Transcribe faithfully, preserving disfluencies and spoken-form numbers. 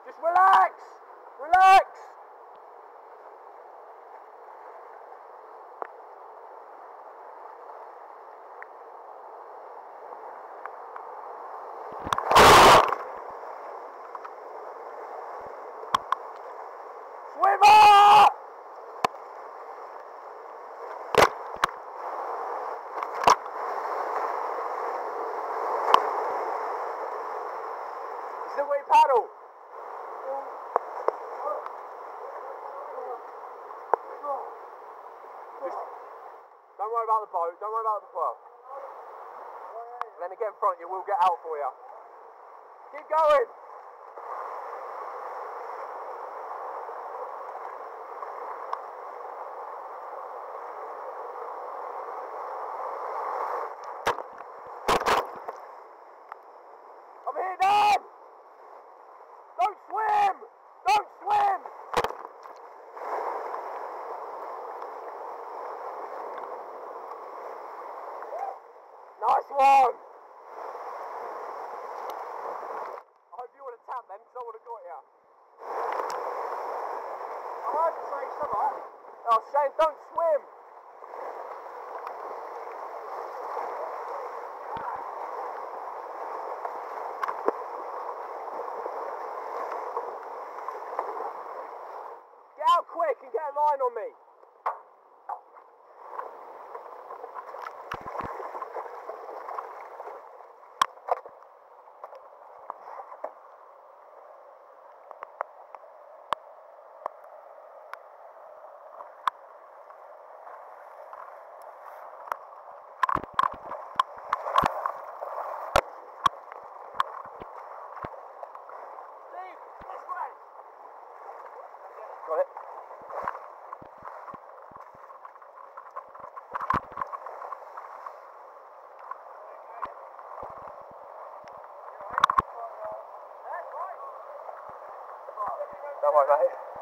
Just relax! Relax! Swimmer! Still got your paddle? Just, don't worry about the boat, don't worry about the club. Let me get in front of you, we'll get out for you. Keep going! I'm here, Dan! Don't swim! Don't swim! Nice one! I hope you want to tap then, because I would have got you. I heard you say something. Oh, Shane, don't swim! Get out quick and get a line on me. Got it. Don't worry, mate.